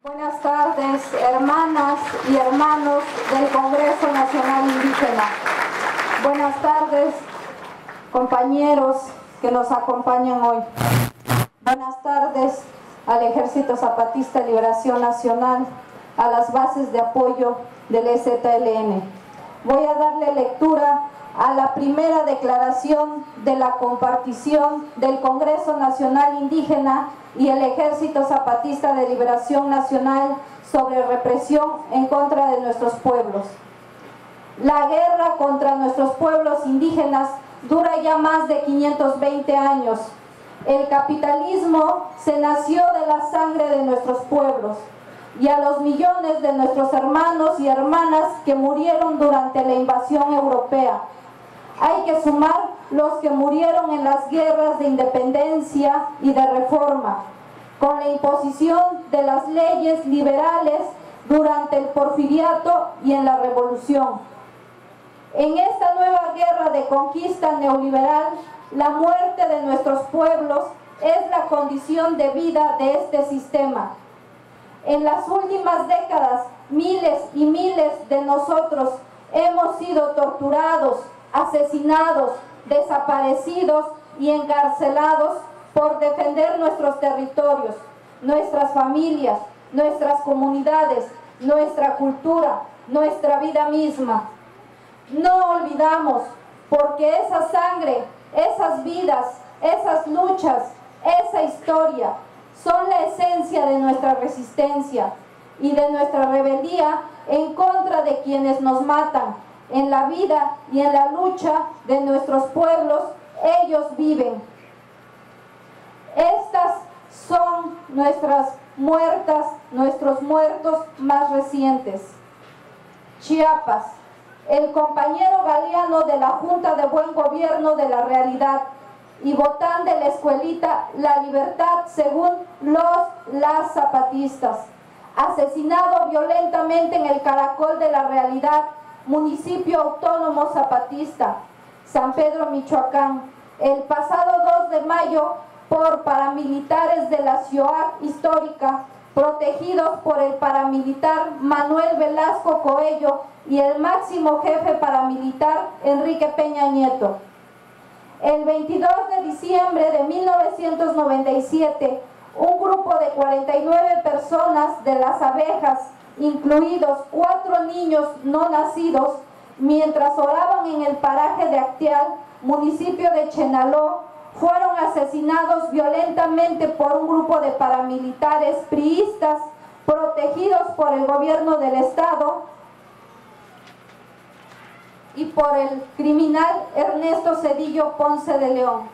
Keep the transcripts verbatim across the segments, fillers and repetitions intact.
Buenas tardes, hermanas y hermanos del Congreso Nacional Indígena. Buenas tardes, compañeros que nos acompañan hoy. Buenas tardes al Ejército Zapatista de Liberación Nacional, a las bases de apoyo del E Z L N. Voy a darle lectura a la primera declaración de la compartición del Congreso Nacional Indígena y el Ejército Zapatista de Liberación Nacional sobre represión en contra de nuestros pueblos. La guerra contra nuestros pueblos indígenas dura ya más de quinientos veinte años. El capitalismo se nació de la sangre de nuestros pueblos y a los millones de nuestros hermanos y hermanas que murieron durante la invasión europea. Hay que sumar los que murieron en las guerras de independencia y de reforma, con la imposición de las leyes liberales durante el porfiriato y en la revolución. En esta nueva guerra de conquista neoliberal, la muerte de nuestros pueblos es la condición de vida de este sistema. En las últimas décadas, miles y miles de nosotros hemos sido torturados, asesinados, desaparecidos y encarcelados por defender nuestros territorios, nuestras familias, nuestras comunidades, nuestra cultura, nuestra vida misma. No olvidamos, porque esa sangre, esas vidas, esas luchas, esa historia son la esencia de nuestra resistencia y de nuestra rebeldía en contra de quienes nos matan. En la vida y en la lucha de nuestros pueblos, ellos viven. Estas son nuestras muertas, nuestros muertos más recientes. Chiapas, el compañero Galeano de la Junta de Buen Gobierno de la Realidad y Botán de la escuelita La Libertad, según los las zapatistas, asesinado violentamente en el Caracol de la Realidad, municipio autónomo zapatista, San Pedro, Michoacán, el pasado dos de mayo por paramilitares de la ciudad histórica, protegidos por el paramilitar Manuel Velasco Coello y el máximo jefe paramilitar Enrique Peña Nieto. El veintidós de diciembre de mil novecientos noventa y siete, un grupo de cuarenta y nueve personas de las abejas, incluidos cuatro niños no nacidos, mientras oraban en el paraje de Acteal, municipio de Chenaló, fueron asesinados violentamente por un grupo de paramilitares priistas protegidos por el gobierno del estado y por el criminal Ernesto Zedillo Ponce de León.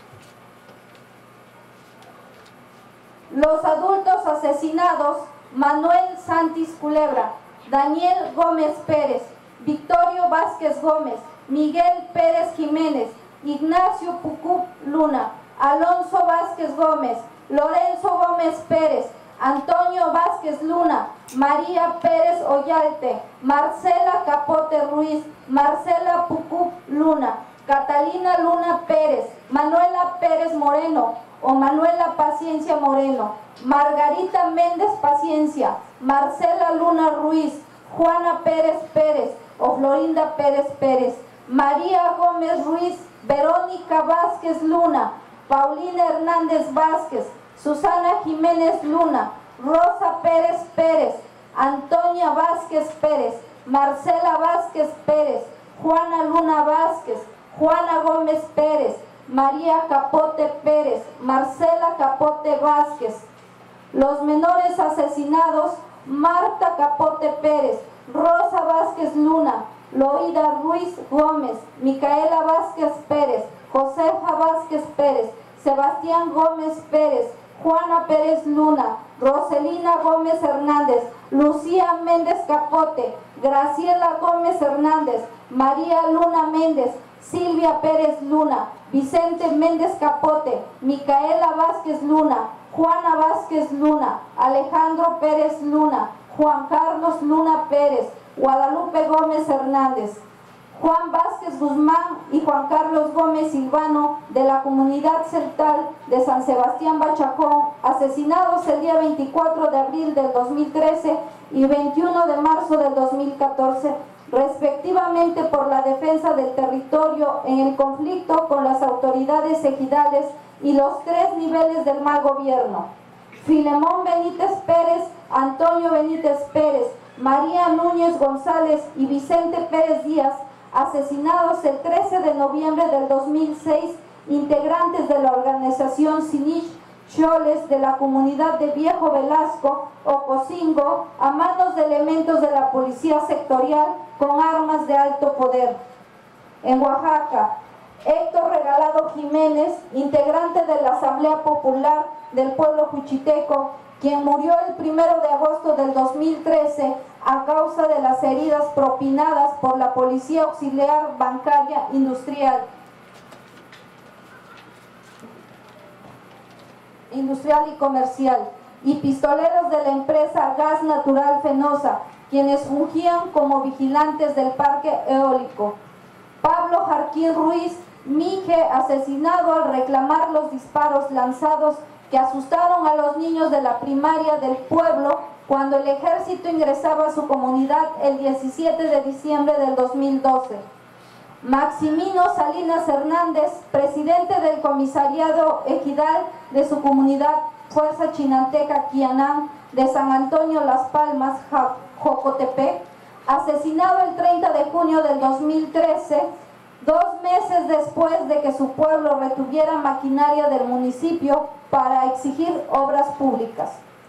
Los adultos asesinados: Manuel Santis Culebra, Daniel Gómez Pérez, Victorio Vázquez Gómez, Miguel Pérez Jiménez, Ignacio Pucup Luna, Alonso Vázquez Gómez, Lorenzo Gómez Pérez, Antonio Vázquez Luna, María Pérez Oyalte, Marcela Capote Ruiz, Marcela Pucup Luna, Catalina Luna Pérez, Manuela Pérez Moreno o Manuela Paciencia Moreno, Margarita Méndez Paciencia, Marcela Luna Ruiz, Juana Pérez Pérez o Florinda Pérez Pérez, María Gómez Ruiz, Verónica Vázquez Luna, Paulina Hernández Vázquez, Susana Jiménez Luna, Rosa Pérez Pérez, Antonia Vázquez Pérez, Marcela Vázquez Pérez, Juana Luna Vázquez, Juana Gómez Pérez, María Capote Pérez, Marcela Capote Vázquez. Los menores asesinados: Marta Capote Pérez, Rosa Vázquez Luna, Loida Ruiz Gómez, Micaela Vázquez Pérez, Josefa Vázquez Pérez, Sebastián Gómez Pérez, Juana Pérez Luna, Roselina Gómez Hernández, Lucía Méndez Capote, Graciela Gómez Hernández, María Luna Méndez, Silvia Pérez Luna, Vicente Méndez Capote, Micaela Vázquez Luna, Juana Vázquez Luna, Alejandro Pérez Luna, Juan Carlos Luna Pérez, Guadalupe Gómez Hernández. Juan Vázquez Guzmán y Juan Carlos Gómez Silvano, de la comunidad celtal de San Sebastián Bachacón, asesinados el día veinticuatro de abril del dos mil trece y veintiuno de marzo del dos mil catorce, respectivamente, por la defensa del territorio en el conflicto con las autoridades ejidales y los tres niveles del mal gobierno. Filemón Benítez Pérez, Antonio Benítez Pérez, María Núñez González y Vicente Pérez Díaz, asesinados el trece de noviembre del dos mil seis, integrantes de la organización Sinich Choles de la comunidad de Viejo Velasco, Ocosingo, a manos de elementos de la policía sectorial con armas de alto poder. En Oaxaca, Héctor Regalado Jiménez, integrante de la Asamblea Popular del Pueblo Juchiteco, quien murió el primero de agosto del dos mil trece a causa de las heridas propinadas por la Policía Auxiliar Bancaria Industrial, industrial y comercial, y pistoleros de la empresa Gas Natural Fenosa, quienes fungían como vigilantes del parque eólico. Pablo Jarquín Ruiz Mije, asesinado al reclamar los disparos lanzados que asustaron a los niños de la primaria del pueblo cuando el ejército ingresaba a su comunidad el diecisiete de diciembre del dos mil doce. Maximino Salinas Hernández, presidente del comisariado ejidal de su comunidad Fuerza Chinanteca Quianán de San Antonio Las Palmas, Jocotepec, asesinado el treinta de junio del dos mil trece, dos meses después de que su pueblo retuviera maquinaria del municipio para exigir obras públicas.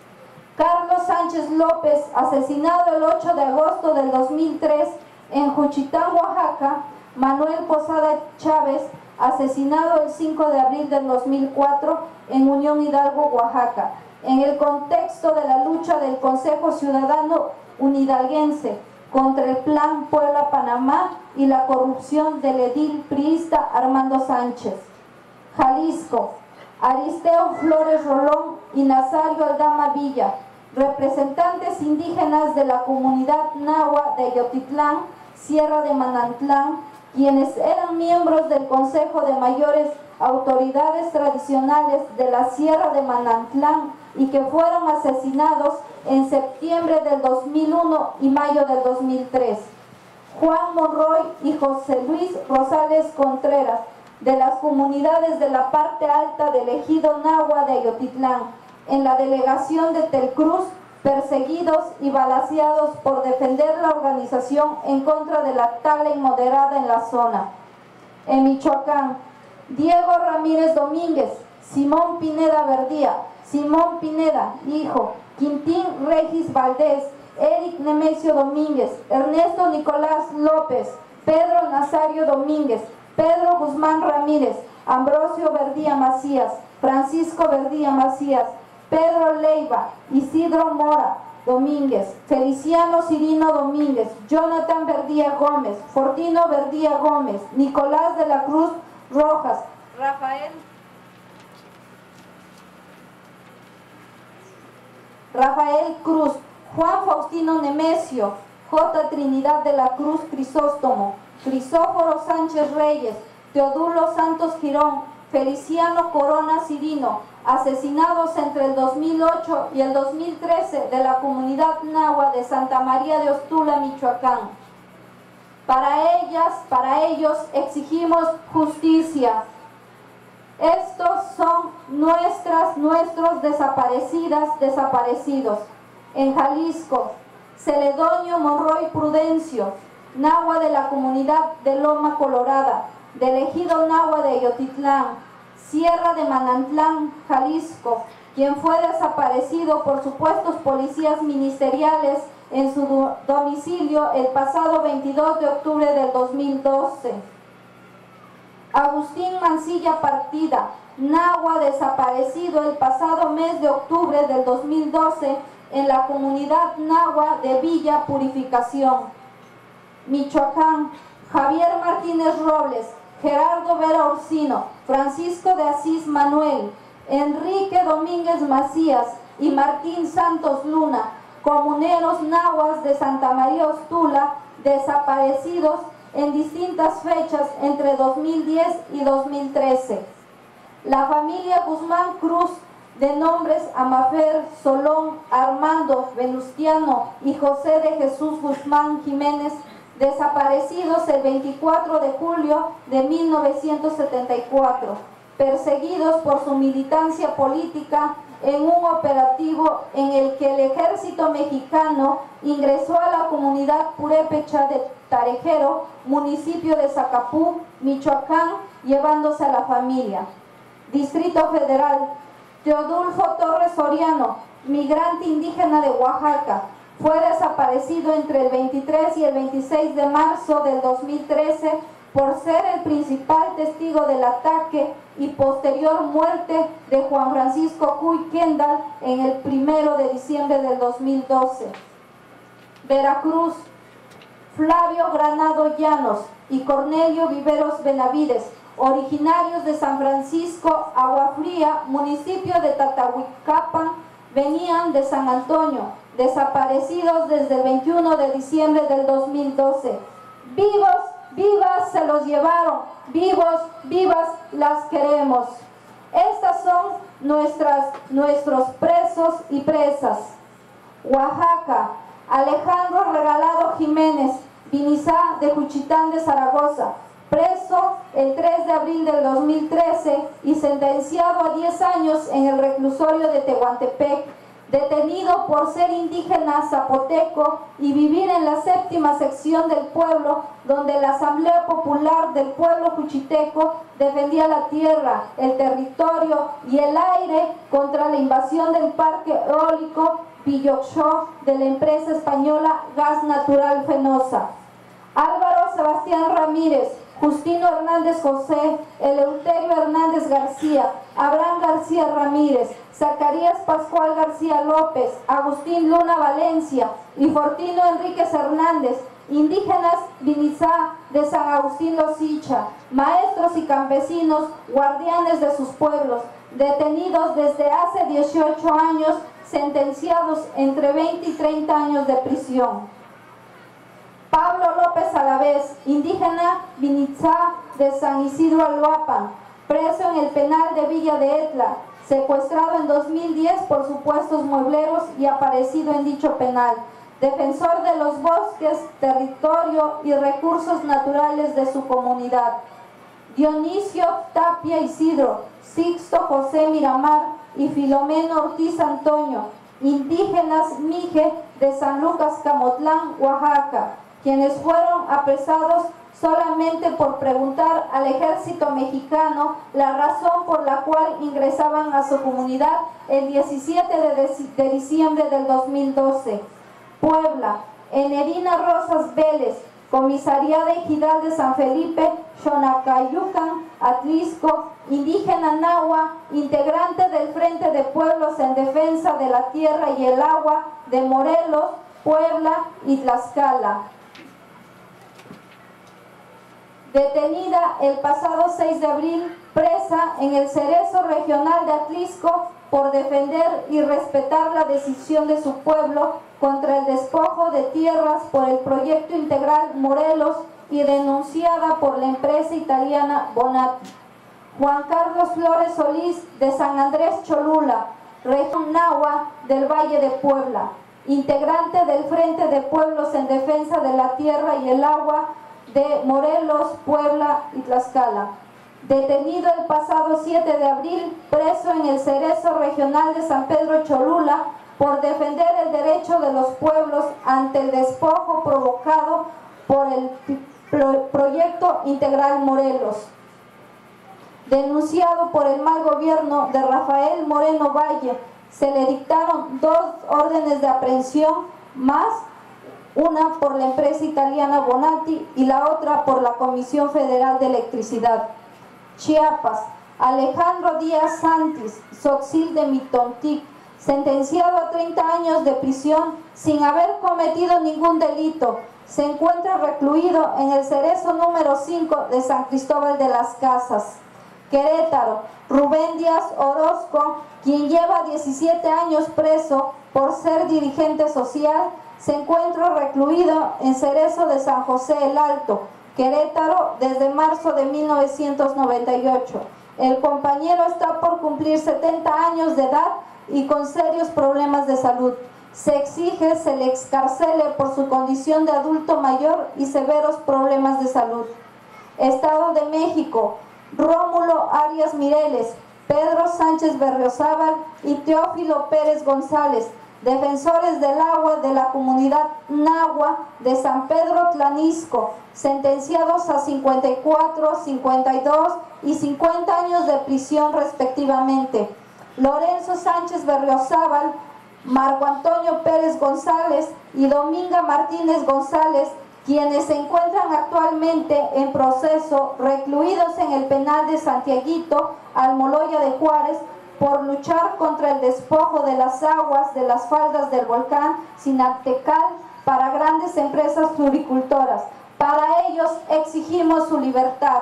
Carlos Sánchez López, asesinado el ocho de agosto del dos mil tres en Juchitán, Oaxaca. Manuel Posada Chávez, asesinado el cinco de abril del dos mil cuatro en Unión Hidalgo, Oaxaca, en el contexto de la lucha del Consejo Ciudadano Unidalguense contra el Plan Puebla-Panamá y la corrupción del edil priista Armando Sánchez. Jalisco, Aristeo Flores Rolón y Nazario Aldama Villa, representantes indígenas de la comunidad náhuatl de Ayotitlán, Sierra de Manantlán, quienes eran miembros del Consejo de Mayores Autoridades Tradicionales de la Sierra de Manantlán y que fueron asesinados en septiembre del dos mil uno y mayo del dos mil tres. Juan Monroy y José Luis Rosales Contreras, de las comunidades de la parte alta del ejido náhuatl de Ayotitlán, en la delegación de Telcruz, perseguidos y balaceados por defender la organización en contra de la tala inmoderada en la zona. En Michoacán, Diego Ramírez Domínguez, Simón Pineda Verdía, Simón Pineda, hijo, Quintín Regis Valdés, Eric Nemesio Domínguez, Ernesto Nicolás López, Pedro Nazario Domínguez, Pedro Guzmán Ramírez, Ambrosio Verdía Macías, Francisco Verdía Macías, Pedro Leiva, Isidro Mora Domínguez, Feliciano Cirino Domínguez, Jonathan Verdía Gómez, Fortino Verdía Gómez, Nicolás de la Cruz Rojas, Rafael Rafael Cruz, Juan Faustino Nemesio, J. Trinidad de la Cruz Crisóstomo, Crisóforo Sánchez Reyes, Teodulo Santos Girón, Feliciano Corona Cirino, asesinados entre el dos mil ocho y el dos mil trece de la comunidad náhuatl de Santa María de Ostula, Michoacán. Para ellas, para ellos exigimos justicia. Estos son nuestras, nuestros desaparecidas, desaparecidos. En Jalisco, Celedonio Monroy Prudencio, náhuatl de la comunidad de Loma Colorada, del ejido náhuatl de Ayotitlán, Sierra de Manantlán, Jalisco, quien fue desaparecido por supuestos policías ministeriales en su do domicilio el pasado veintidós de octubre del dos mil doce. Agustín Mancilla Partida, náhuatl desaparecido el pasado mes de octubre del dos mil doce en la comunidad náhuatl de Villa Purificación. Michoacán, Javier Martínez Robles, Gerardo Vera Orsino, Francisco de Asís Manuel, Enrique Domínguez Macías y Martín Santos Luna, comuneros náhuatl de Santa María Ostula, desaparecidos en distintas fechas entre dos mil diez y dos mil trece. La familia Guzmán Cruz, de nombres Amafer, Solón, Armando, Venustiano y José de Jesús Guzmán Jiménez, desaparecidos el veinticuatro de julio de mil novecientos setenta y cuatro, perseguidos por su militancia política en un operativo en el que el ejército mexicano ingresó a la comunidad purépecha de Tarejero, municipio de Zacapú, Michoacán, llevándose a la familia. Distrito Federal, Teodulfo Torres Soriano, migrante indígena de Oaxaca, fue desaparecido entre el veintitrés y el veintiséis de marzo del dos mil trece por ser el principal testigo del ataque y posterior muerte de Juan Francisco Cuy Kendall en el primero de diciembre del dos mil doce. Veracruz, Flavio Granado Llanos y Cornelio Viveros Benavides, originarios de San Francisco, Agua Fría, municipio de Tatahuicapan, venían de San Antonio, desaparecidos desde el veintiuno de diciembre del dos mil doce. Vivos, vivas se los llevaron, vivos, vivas las queremos. Estas son nuestras, nuestros presos y presas. Oaxaca, Alejandro Regalado Jiménez, Vinizá de Juchitán de Zaragoza, preso el tres de abril del dos mil trece y sentenciado a diez años en el reclusorio de Tehuantepec, detenido por ser indígena zapoteco y vivir en la séptima sección del pueblo, donde la Asamblea Popular del Pueblo Juchiteco defendía la tierra, el territorio y el aire contra la invasión del parque eólico Pilloxó de la empresa española Gas Natural Fenosa. Álvaro Sebastián Ramírez, Justino Hernández José, Eleuterio Hernández García, Abraham García Ramírez, Zacarías Pascual García López, Agustín Luna Valencia y Fortino Enríquez Hernández, indígenas Vinizá de San Agustín Losicha, maestros y campesinos, guardianes de sus pueblos, detenidos desde hace dieciocho años, sentenciados entre veinte y treinta años de prisión. Pablo López Alavés, indígena Vinizá de San Isidro Aloapan, preso en el penal de Villa de Etla, secuestrado en dos mil diez por supuestos muebleros y aparecido en dicho penal, defensor de los bosques, territorio y recursos naturales de su comunidad. Dionisio Tapia Isidro, Sixto José Miramar y Filomeno Ortiz Antonio, indígenas Mije de San Lucas Camotlán, Oaxaca, quienes fueron apresados solamente por preguntar al ejército mexicano la razón por la cual ingresaban a su comunidad el diecisiete de diciembre del dos mil doce. Puebla, Enerina Rosas Vélez, comisariada ejidal de San Felipe, Xonacayucan, Atlisco, indígena Nahua, integrante del Frente de Pueblos en Defensa de la Tierra y el Agua de Morelos, Puebla y Tlaxcala. Detenida el pasado seis de abril, presa en el Cerezo Regional de Atlisco por defender y respetar la decisión de su pueblo contra el despojo de tierras por el proyecto integral Morelos y denunciada por la empresa italiana Bonatti. Juan Carlos Flores Solís de San Andrés Cholula, región Nahua del Valle de Puebla, integrante del Frente de Pueblos en Defensa de la Tierra y el Agua de Morelos, Puebla y Tlaxcala. Detenido el pasado siete de abril, preso en el Cerezo Regional de San Pedro Cholula por defender el derecho de los pueblos ante el despojo provocado por el proyecto integral Morelos. Denunciado por el mal gobierno de Rafael Moreno Valle, se le dictaron dos órdenes de aprehensión más, una por la empresa italiana Bonatti y la otra por la Comisión Federal de Electricidad. Chiapas, Alejandro Díaz Santis, Soxil de Mitontic, sentenciado a treinta años de prisión sin haber cometido ningún delito, se encuentra recluido en el Cerezo número cinco de San Cristóbal de las Casas. Querétaro, Rubén Díaz Orozco, quien lleva diecisiete años preso por ser dirigente social, se encuentra recluido en Cerezo de San José el Alto, Querétaro, desde marzo de mil novecientos noventa y ocho. El compañero está por cumplir setenta años de edad y con serios problemas de salud. Se exige se le excarcele por su condición de adulto mayor y severos problemas de salud. Estado de México, Rómulo Arias Mireles, Pedro Sánchez Berriozábal y Teófilo Pérez González, defensores del agua de la comunidad Nahua de San Pedro Tlanisco, sentenciados a cincuenta y cuatro, cincuenta y dos y cincuenta años de prisión respectivamente. Lorenzo Sánchez Berriozábal, Marco Antonio Pérez González y Dominga Martínez González, quienes se encuentran actualmente en proceso recluidos en el penal de Santiaguito, Almoloya de Juárez, por luchar contra el despojo de las aguas de las faldas del volcán Sinactecal para grandes empresas floricultoras. Para ellos exigimos su libertad.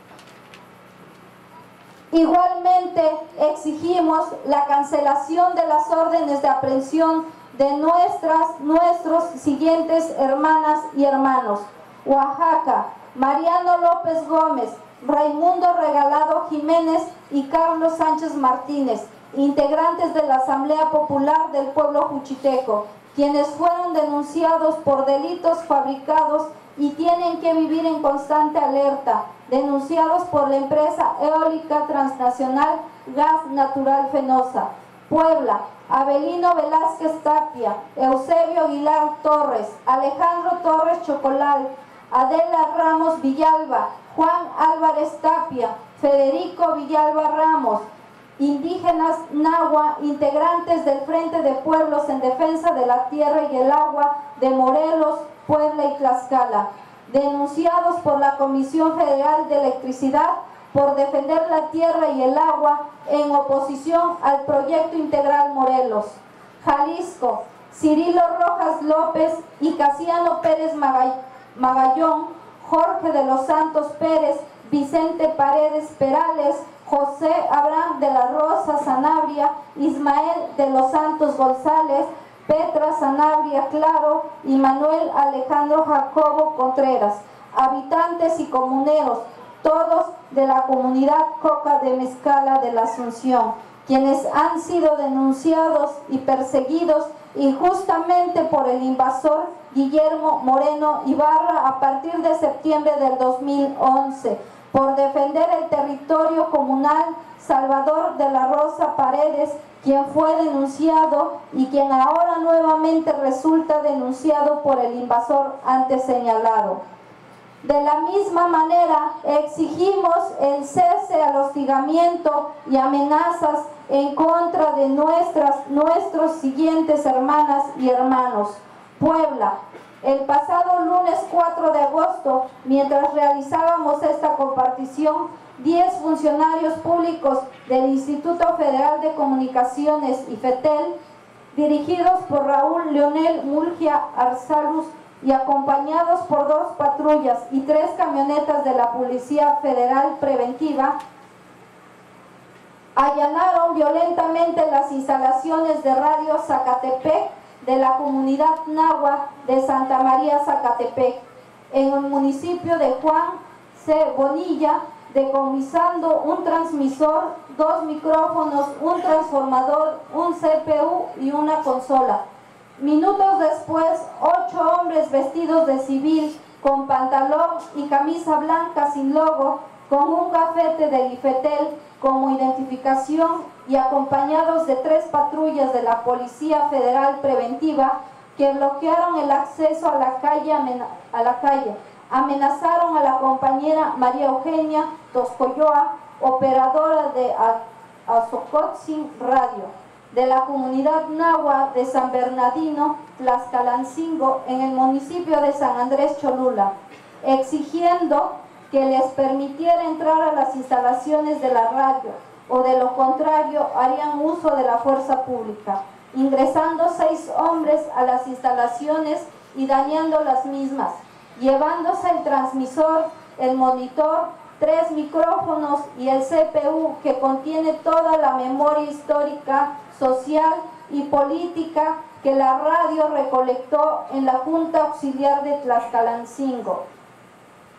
Igualmente exigimos la cancelación de las órdenes de aprehensión de nuestras, nuestros siguientes hermanas y hermanos. Oaxaca, Mariano López Gómez, Raimundo Regalado Jiménez y Carlos Sánchez Martínez, integrantes de la Asamblea Popular del Pueblo Juchiteco, quienes fueron denunciados por delitos fabricados y tienen que vivir en constante alerta, denunciados por la empresa eólica transnacional Gas Natural Fenosa. Puebla, Avelino Velázquez Tapia, Eusebio Aguilar Torres, Alejandro Torres Chocolal, Adela Ramos Villalba, Juan Álvarez Tapia, Federico Villalba Ramos, indígenas Nahua, integrantes del Frente de Pueblos en Defensa de la Tierra y el Agua de Morelos, Puebla y Tlaxcala, denunciados por la Comisión Federal de Electricidad por defender la tierra y el agua en oposición al proyecto integral Morelos. Jalisco, Cirilo Rojas López y Casiano Pérez Magallón, Jorge de los Santos Pérez, Vicente Paredes Perales, José Abraham de la Rosa Sanabria, Ismael de los Santos González, Petra Sanabria Claro y Manuel Alejandro Jacobo Contreras, habitantes y comuneros, todos de la comunidad Coca de Mezcala de la Asunción, quienes han sido denunciados y perseguidos injustamente por el invasor Guillermo Moreno Ibarra a partir de septiembre del dos mil once, por defender el territorio comunal Salvador de la Rosa Paredes, quien fue denunciado y quien ahora nuevamente resulta denunciado por el invasor antes señalado. De la misma manera, exigimos el cese al hostigamiento y amenazas en contra de nuestras, nuestros siguientes hermanas y hermanos. Puebla, el pasado lunes cuatro de agosto, mientras realizábamos esta compartición, diez funcionarios públicos del Instituto Federal de Comunicaciones y FETEL, dirigidos por Raúl Leonel Murgia Arzaluz y acompañados por dos patrullas y tres camionetas de la Policía Federal Preventiva, allanaron violentamente las instalaciones de Radio Zacatepec de la comunidad Nahua de Santa María Zacatepec, en el municipio de Juan C. Bonilla, decomisando un transmisor, dos micrófonos, un transformador, un C P U y una consola. Minutos después, ocho hombres vestidos de civil, con pantalón y camisa blanca sin logo, con un gafete del IFETEL como identificación y acompañados de tres patrullas de la Policía Federal Preventiva que bloquearon el acceso a la calle, a la calle. Amenazaron a la compañera María Eugenia Toscoyoa, operadora de Azocotzin Radio, de la comunidad Nahua de San Bernardino, Tlaxcalancingo, en el municipio de San Andrés Cholula, exigiendo que les permitiera entrar a las instalaciones de la radio, o de lo contrario harían uso de la fuerza pública, ingresando seis hombres a las instalaciones y dañando las mismas, llevándose el transmisor, el monitor, tres micrófonos y el C P U que contiene toda la memoria histórica, social y política que la radio recolectó en la Junta Auxiliar de Tlaxcalancingo.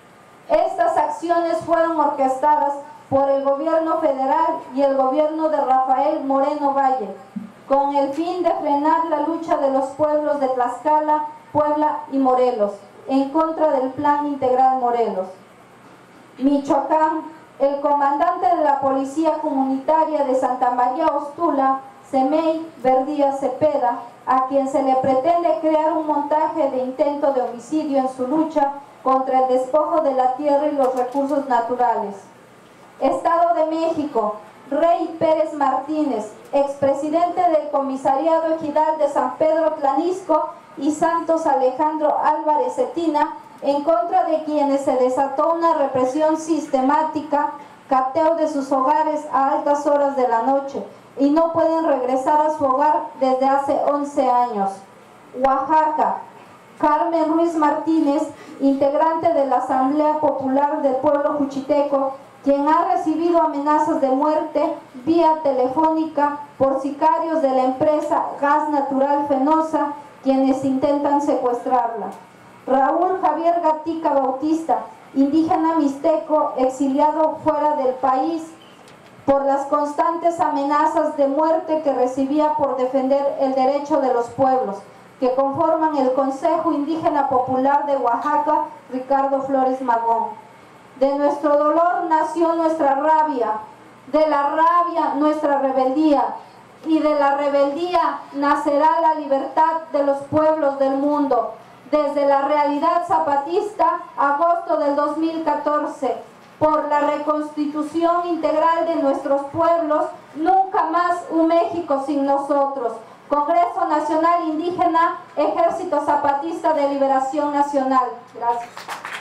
Estas acciones fueron orquestadas por el gobierno federal y el gobierno de Rafael Moreno Valle, con el fin de frenar la lucha de los pueblos de Tlaxcala, Puebla y Morelos, en contra del Plan Integral Morelos. Michoacán, el comandante de la Policía Comunitaria de Santa María Ostula, Semey Verdía Cepeda, a quien se le pretende crear un montaje de intento de homicidio en su lucha contra el despojo de la tierra y los recursos naturales. Estado de México, Rey Pérez Martínez, expresidente del Comisariado Ejidal de San Pedro Tlanisco, y Santos Alejandro Álvarez Cetina, en contra de quienes se desató una represión sistemática, cateo de sus hogares a altas horas de la noche, y no pueden regresar a su hogar desde hace once años. Oaxaca, Carmen Ruiz Martínez, integrante de la Asamblea Popular del Pueblo Juchiteco, quien ha recibido amenazas de muerte vía telefónica por sicarios de la empresa Gas Natural Fenosa, quienes intentan secuestrarla. Raúl Javier Gatica Bautista, indígena mixteco exiliado fuera del país por las constantes amenazas de muerte que recibía por defender el derecho de los pueblos que conforman el Consejo Indígena Popular de Oaxaca, Ricardo Flores Magón. De nuestro dolor nació nuestra rabia, de la rabia nuestra rebeldía, y de la rebeldía nacerá la libertad de los pueblos del mundo. Desde la realidad zapatista, agosto del dos mil catorce, por la reconstitución integral de nuestros pueblos, nunca más un México sin nosotros. Congreso Nacional Indígena, Ejército Zapatista de Liberación Nacional. Gracias.